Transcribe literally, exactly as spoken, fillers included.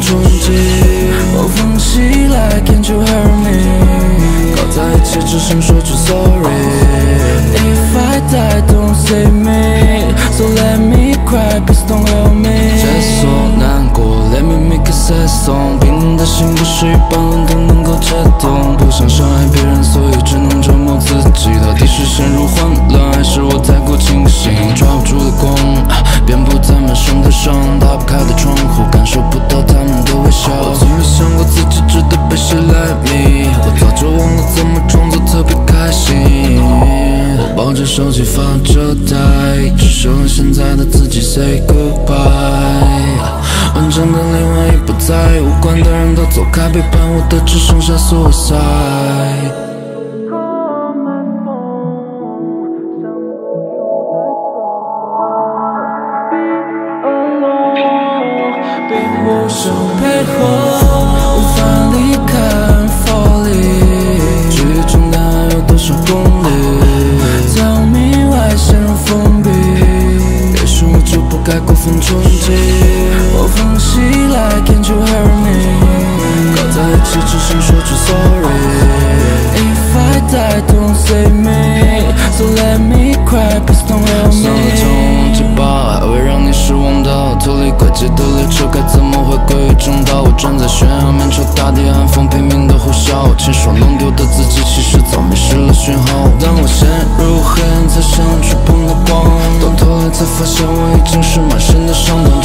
冲击。我放弃来 Can't you hear me？ 搞在一起只想说句 sorry。If I die don't save me， So let me cry please don't help me。 解锁难过 Let me make a sad song， 冰冷的心不是一般人都能够解冻。不想伤害别人，所以只能折磨自己。到底是陷入混乱，还是我太过清醒？抓不住的光，遍布在满身的伤，打不开的窗户，感受不到他们的微笑。我从没想过自己值得被谁来迷，我早就忘了怎么装作特别开心。我抱着手机发着呆，只剩下现在的自己 say goodbye。完整的灵魂已不在，无关的人都走开，陪伴我的只剩下 suicide。无声配合，无法离开 I'm falling， 距离中的还有多少公里？在我迷外陷入封闭，也许我就不该过分冲击。我放弃来 Can't you hear me？ 搞在一起只想说句 sorry。If I die don't save me， So let me cry please don't help me。 上了终结吧，还会让你失望到脱离轨迹的列车该怎么回归于正道？我站在悬崖面朝大地，寒风拼命的呼啸，亲手弄丢的自己其实早迷失了讯号。当我陷入黑暗才想触碰到光，到头来才发现我已经是满身的伤痛。